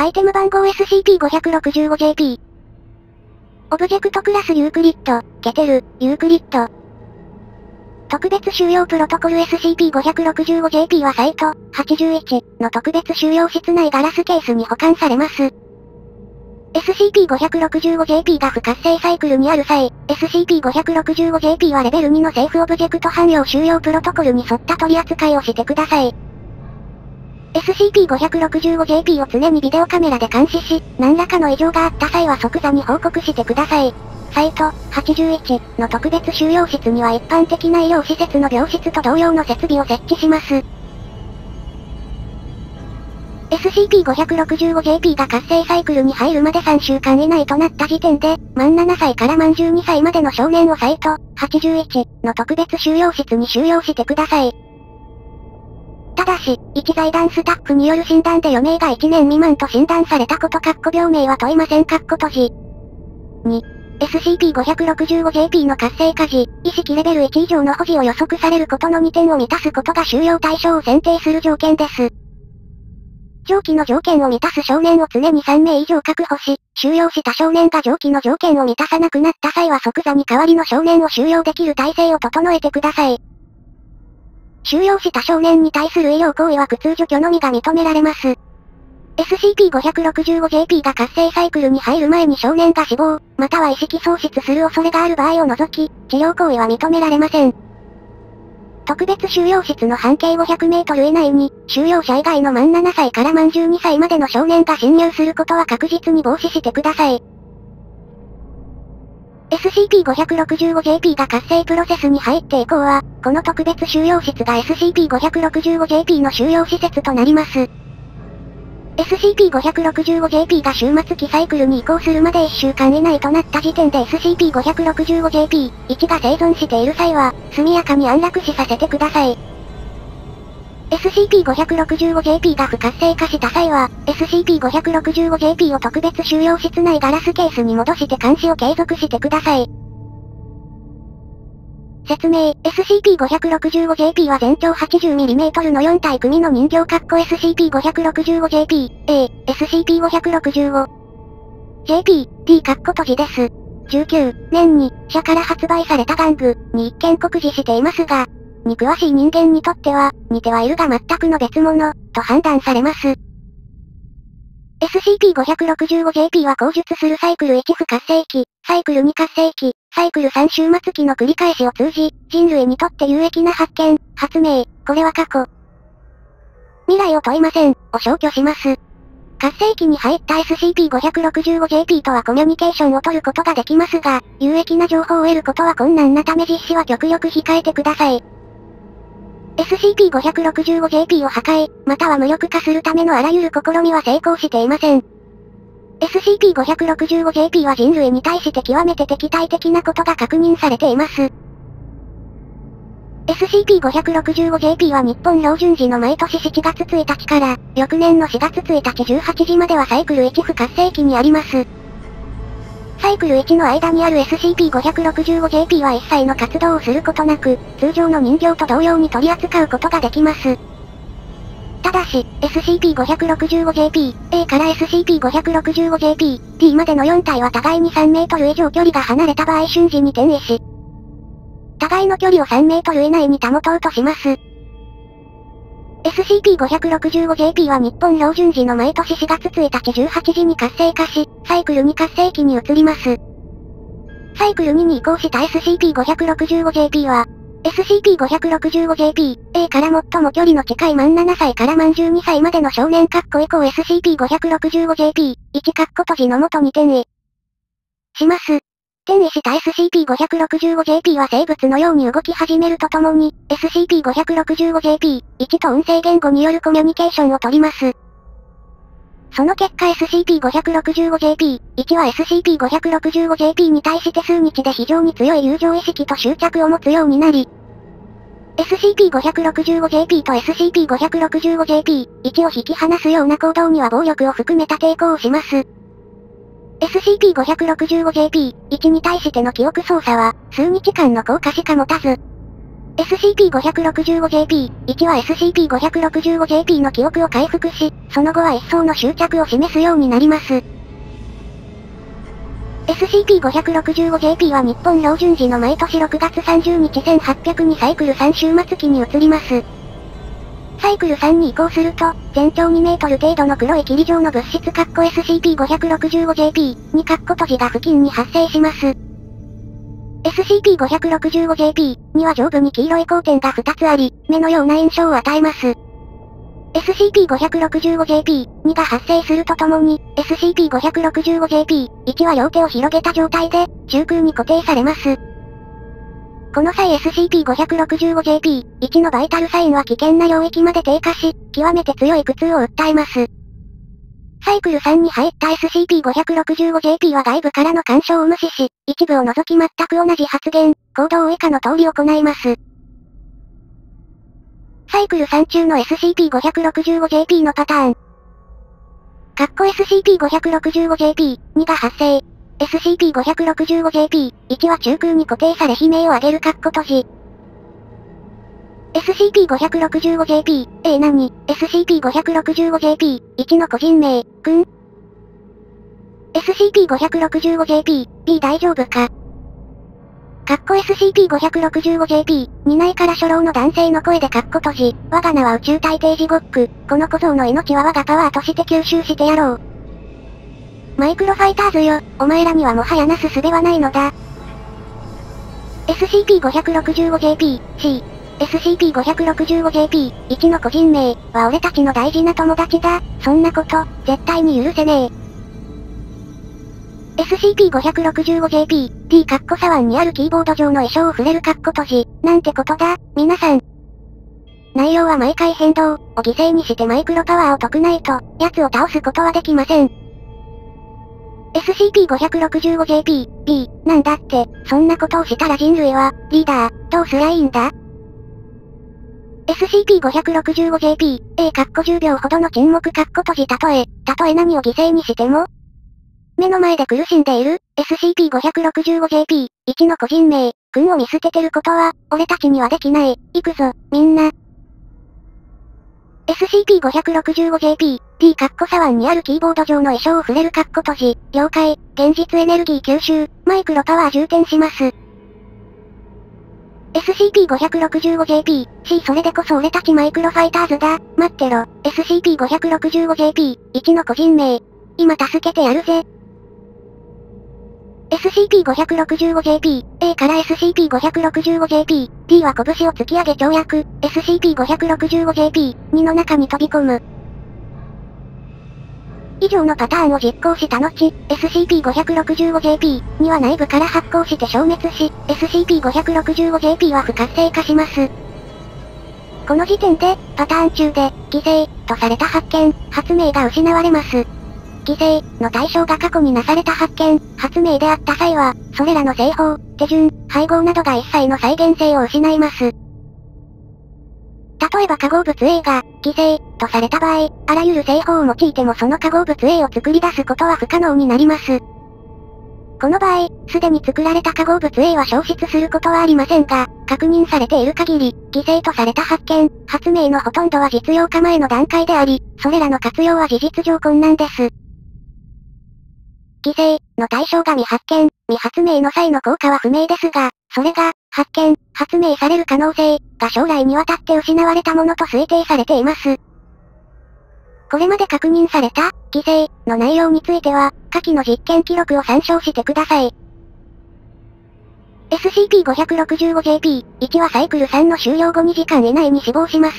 アイテム番号 SCP-565JP。オブジェクトクラスユークリッド、ケテル、ユークリッド。特別収容プロトコル SCP-565JP はサイト81の特別収容室内ガラスケースに保管されます。SCP-565JP が不活性サイクルにある際、SCP-565JP はレベル2のセーフオブジェクト汎用収容プロトコルに沿った取り扱いをしてください。SCP-565JP を常にビデオカメラで監視し、何らかの異常があった際は即座に報告してください。サイト81の特別収容室には一般的な医療施設の病室と同様の設備を設置します。SCP-565JP が活性サイクルに入るまで3週間以内となった時点で、満7歳から満12歳までの少年をサイト81の特別収容室に収容してください。ただし、一財団スタッフによる診断で余命が1年未満と診断されたこと。病名は問いません。閉じ。2、SCP-565JP の活性化時、意識レベル1以上の保持を予測されることの2点を満たすことが収容対象を選定する条件です。上記の条件を満たす少年を常に3名以上確保し、収容した少年が上記の条件を満たさなくなった際は即座に代わりの少年を収容できる体制を整えてください。収容した少年に対する医療行為は苦痛除去のみが認められます。SCP-565JP が活性サイクルに入る前に少年が死亡、または意識喪失する恐れがある場合を除き、治療行為は認められません。特別収容室の半径500メートル以内に、収容者以外の満7歳から満12歳までの少年が侵入することは確実に防止してください。SCP-565JP が活性プロセスに入って以降は、この特別収容室が SCP-565JP の収容施設となります。SCP-565JP が終末期サイクルに移行するまで1週間以内となった時点で SCP-565JP1 が生存している際は、速やかに安楽死させてください。SCP-565JP が不活性化した際は、SCP-565JP を特別収容室内ガラスケースに戻して監視を継続してください。説明、SCP-565JP は全長 80mm の4体組の人形SCP-565JP、A、SCP-565。JP、D 閉じです。19年に、社から発売された玩具に一見酷似していますが、に詳しい人間にとっては、似てはいるが全くの別物、と判断されます。SCP-565JP は口述するサイクル1不活性期、サイクル2活性期、サイクル3終末期の繰り返しを通じ、人類にとって有益な発見、発明、これは過去。未来を問いません、を消去します。活性期に入った SCP-565JP とはコミュニケーションを取ることができますが、有益な情報を得ることは困難なため実施は極力控えてください。SCP-565JP を破壊、または無力化するためのあらゆる試みは成功していません。SCP-565JP は人類に対して極めて敵対的なことが確認されています。SCP-565JP は日本標準時の毎年7月1日から、翌年の4月1日18時まではサイクル1不活性期にあります。サイクル1の間にある SCP-565JP は一切の活動をすることなく、通常の人形と同様に取り扱うことができます。ただし、SCP-565JP、A から SCP-565JP、D までの4体は互いに3メートル以上距離が離れた場合瞬時に転移し、互いの距離を3メートル以内に保とうとします。SCP-565JP は日本標準時の毎年4月1日18時に活性化し、サイクル2活性期に移ります。サイクル2に移行した SCP-565JP は、SCP-565JP、A から最も距離の近い満7歳から満12歳までの少年以降 SCP-565JP、1閉じの元に転移します。転移した SCP-565JP は生物のように動き始めるとともに、SCP-565JP、1と音声言語によるコミュニケーションを取ります。その結果 SCP-565JP、1は SCP-565JP に対して数日で非常に強い友情意識と執着を持つようになり、SCP-565JP と SCP-565JP、1を引き離すような行動には暴力を含めた抵抗をします。SCP-565JP、1に対しての記憶操作は、数日間の効果しか持たず、 SCP-565JP、1は SCP-565JP の記憶を回復し、その後は一層の執着を示すようになります。SCP-565JP は日本標準時の毎年6月30日1800にサイクル3終末期に移ります。サイクル3に移行すると、全長2メートル程度の黒い霧状の物質SCP-565JP に閉じが付近に発生します。SCP-565JP には上部に黄色い光点が2つあり、目のような印象を与えます。SCP-565JP2 が発生するとともに、SCP-565JP1 は両手を広げた状態で、中空に固定されます。この際 SCP-565JP1 のバイタルサインは危険な領域まで低下し、極めて強い苦痛を訴えます。サイクル3に入った SCP-565JP は外部からの干渉を無視し、一部を除き全く同じ発言、行動を以下の通り行います。サイクル3中の SCP-565JP のパターン。SCP-565JP2 が発生。SCP-565JP1 は中空に固定され悲鳴を上げる閉じ。SCP-565JP、何 ?SCP-565JP1 の個人名、SCP-565JP、大丈夫かSCP-565JP、2内から初老の男性の声で閉じ、我が名は宇宙大帝ジゴック、この小僧の命は我がパワーとして吸収してやろう。マイクロファイターズよ、お前らにはもはやなす術はないのだ。SCP-565JP、SCP-565JP1 の個人名は俺たちの大事な友達だ。そんなこと、絶対に許せねえ。SCP-565JP、左腕にあるキーボード上の絵章を触れる閉じ。なんてことだ、皆さん。内容は毎回変動を犠牲にしてマイクロパワーを解くないと、奴を倒すことはできません。SCP-565JP、なんだって、そんなことをしたら人類は、リーダー、どうすりゃいいんだ？SCP-565JP、10秒ほどの沈黙閉じたとえ何を犠牲にしても目の前で苦しんでいる、SCP-565JP、1の個人名、君を見捨ててることは、俺たちにはできない。行くぞ、みんな。SCP-565JP、左腕にあるキーボード上の絵章を触れる閉じ。了解、現実エネルギー吸収、マイクロパワー充填します。SCP-565JP、それでこそ俺たちマイクロファイターズだ。待ってろ、SCP-565JP、1の個人名。今助けてやるぜ。SCP-565JP、から SCP-565JP、は拳を突き上げ跳躍、SCP-565JP、2の中に飛び込む。以上のパターンを実行した後、SCP-565JP には内部から発光して消滅し、SCP-565JP は不活性化します。この時点で、パターン中で、犠牲、とされた発見、発明が失われます。犠牲の対象が過去になされた発見、発明であった際は、それらの製法、手順、配合などが一切の再現性を失います。例えば化合物 A が、犠牲、とされた場合、あらゆる製法を用いてもその化合物 A を作り出すことは不可能になります。この場合、すでに作られた化合物 A は消失することはありませんが、確認されている限り、犠牲とされた発見、発明のほとんどは実用化前の段階であり、それらの活用は事実上困難です。犠牲の対象が未発見、未発明の際の効果は不明ですが、それが、発見、発明される可能性が将来にわたって失われたものと推定されています。これまで確認された、犠牲の内容については、下記の実験記録を参照してください。SCP-565JP1 はサイクル3の終了後2時間以内に死亡します。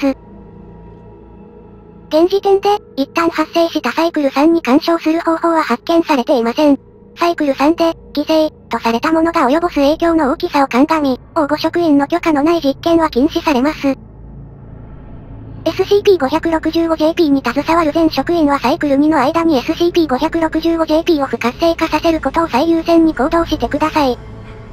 現時点で、一旦発生したサイクル3に干渉する方法は発見されていません。サイクル3で、犠牲、とされたものが及ぼす影響の大きさを鑑み、応募職員の許可のない実験は禁止されます。SCP-565JP に携わる全職員はサイクル2の間に SCP-565JP を不活性化させることを最優先に行動してください。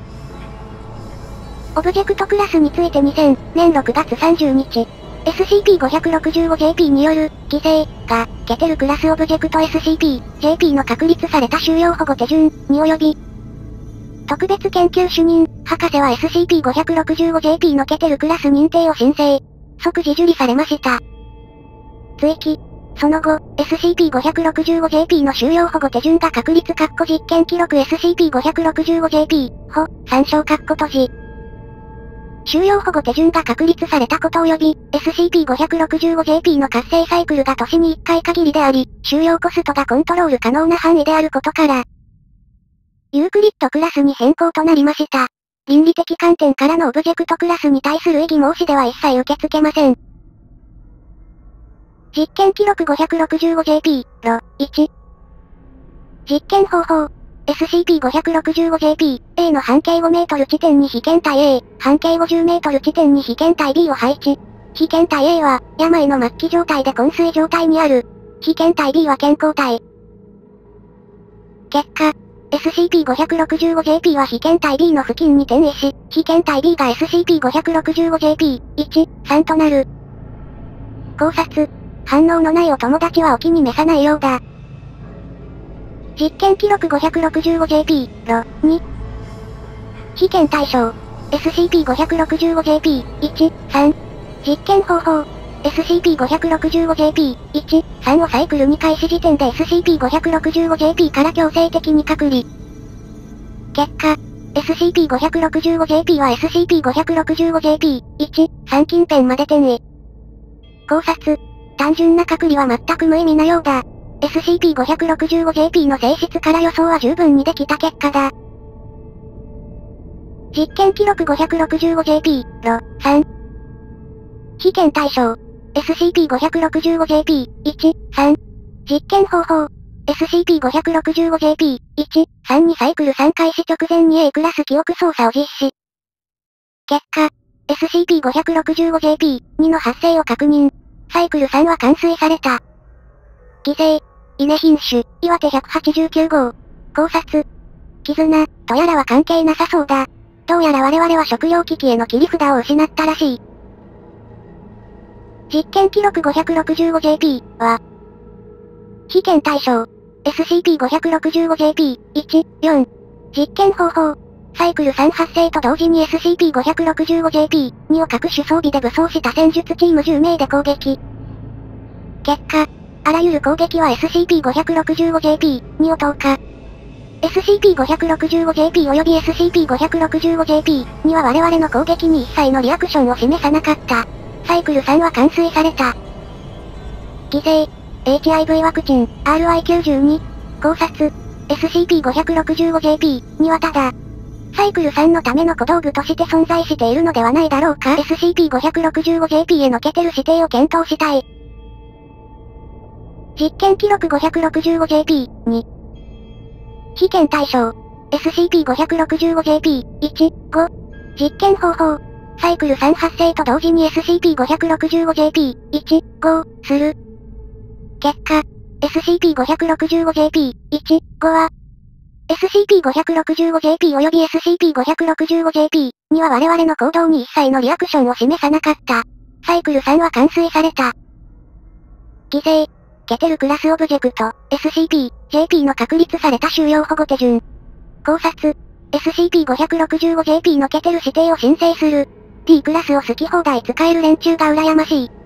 オブジェクトクラスについて2000年6月30日、SCP-565JP による、犠牲が、ケテルクラスオブジェクト SCP-JP の確立された収容保護手順に及び、 特別研究主任、博士は SCP-565JP のケテルクラス認定を申請。即時受理されました。追記。その後、SCP-565JP の収容保護手順が確立実験記録 SCP-565JP、参照閉じ。収容保護手順が確立されたこと及び、SCP-565JP の活性サイクルが年に1回限りであり、収容コストがコントロール可能な範囲であることから、ユークリッドクラスに変更となりました。倫理的観点からのオブジェクトクラスに対する異議申し出は一切受け付けません。実験記録 565JP、1。実験方法。SCP-565JP、A の半径5メートル地点に被験体 A、半径50メートル地点に被験体 B を配置。被験体 A は、病の末期状態で昏睡状態にある。被験体 B は健康体。結果、SCP-565JP は被験体 B の付近に転移し、被験体 B が SCP-565JP、1、3となる。考察。反応のないお友達はお気に召さないようだ。実験記録 565JP、2。被験対象。SCP-565JP、1、3。実験方法。SCP-565JP、1、3をサイクル2開始時点で SCP-565JP から強制的に隔離。結果、SCP-565JP は SCP-565JP、1、3近辺まで転移。考察。単純な隔離は全く無意味なようだ。SCP-565JP の性質から予想は十分にできた結果だ。実験記録 565JP、3。被験対象。SCP-565JP、1、3。実験方法。SCP-565JP、1、3にサイクル3開始直前に A クラス記憶操作を実施。結果、SCP-565JP、2の発生を確認。サイクル3は完遂された。犠牲。稲品種、岩手189号。考察。絆、とやらは関係なさそうだ。どうやら我々は食糧危機への切り札を失ったらしい。実験記録 565JP は、被験対象。SCP-565JP、1、4。実験方法。サイクル3発生と同時に SCP-565JP、2を各種装備で武装した戦術チーム10名で攻撃。結果、あらゆる攻撃は SCP-565JP、2を投下。SCP-565JP 及び SCP-565JP、2は我々の攻撃に一切のリアクションを示さなかった。サイクル3は完遂された。犠牲。HIV ワクチン、RI92。考察。SCP-565JP、2はただ、サイクル3のための小道具として存在しているのではないだろうか。SCP-565JP へのケテル指定を検討したい。実験記録 565JP、2。被験対象。SCP-565JP、1、5。実験方法。サイクル3発生と同時に SCP-565JP、1、5をする。結果、SCP-565JP、1、5は、SCP-565JP 及び SCP-565JP には我々の行動に一切のリアクションを示さなかった。サイクル3は完遂された。犠牲。ケテルクラスオブジェクト、SCP-JP の確立された収容保護手順。考察。SCP-565JP のケテル指定を申請する。P クラスを好き放題使える連中が羨ましい。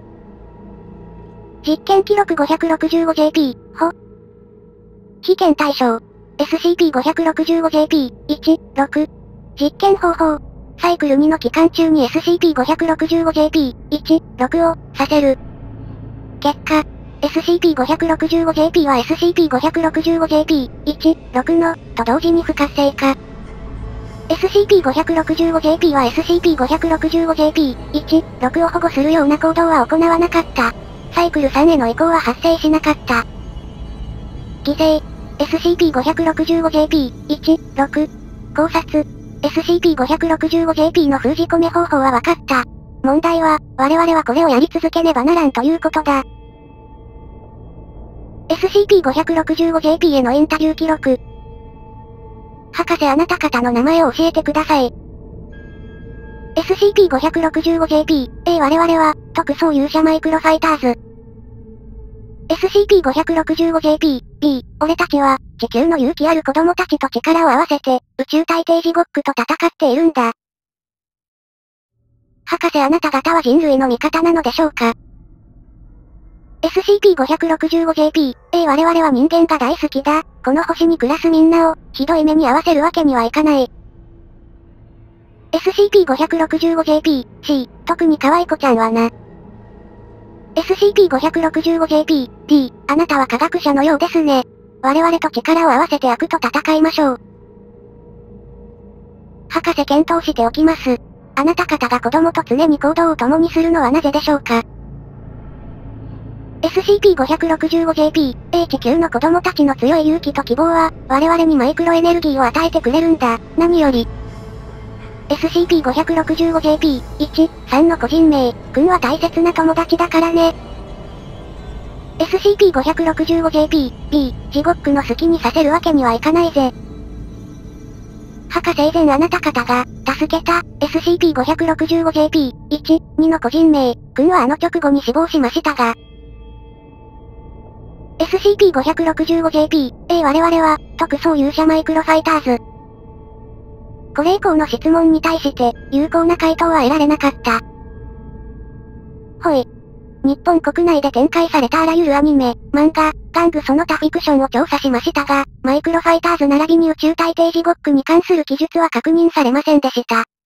実験記録 565JP、被験対象。SCP-565JP、1、6。実験方法。サイクル2の期間中に SCP-565JP、1、6をさせる。結果、SCP-565JP は SCP-565JP、1、6の、と同時に不活性化。SCP-565JP は SCP-565JP、1、6を保護するような行動は行わなかった。サイクル3への移行は発生しなかった。犠牲。SCP-565JP、1、6。考察。SCP-565JP の封じ込め方法は分かった。問題は、我々はこれをやり続けねばならんということだ。SCP-565JP へのインタビュー記録。博士あなた方の名前を教えてください。SCP-565JP、我々は、特捜勇者マイクロファイターズ。SCP-565JP、俺たちは、 地球の勇気ある子供たちと力を合わせて、宇宙大帝ジゴックと戦っているんだ。博士あなた方は人類の味方なのでしょうか？ SCP-565-JP、我々は人間が大好きだ。この星に暮らすみんなを、ひどい目に遭わせるわけにはいかない。SCP-565-JP、特に可愛い子ちゃんはな。SCP-565-JP、あなたは科学者のようですね。我々と力を合わせて悪と戦いましょう。博士検討しておきます。あなた方が子供と常に行動を共にするのはなぜでしょうか？ SCP-565-JP、地球の子供たちの強い勇気と希望は、我々にマイクロエネルギーを与えてくれるんだ。何より。SCP-565-JP、3の個人名、君は大切な友達だからね。SCP-565-JP、ジゴックの好きにさせるわけにはいかないぜ。博士以前あなた方が、助けた、SCP-565-JP、2の個人名、君はあの直後に死亡しましたが、SCP-565-JP、我々は、特捜勇者マイクロファイターズ。これ以降の質問に対して、有効な回答は得られなかった。ほい。日本国内で展開されたあらゆるアニメ、漫画、玩具その他フィクションを調査しましたが、マイクロファイターズ並びに宇宙大帝ジゴックに関する記述は確認されませんでした。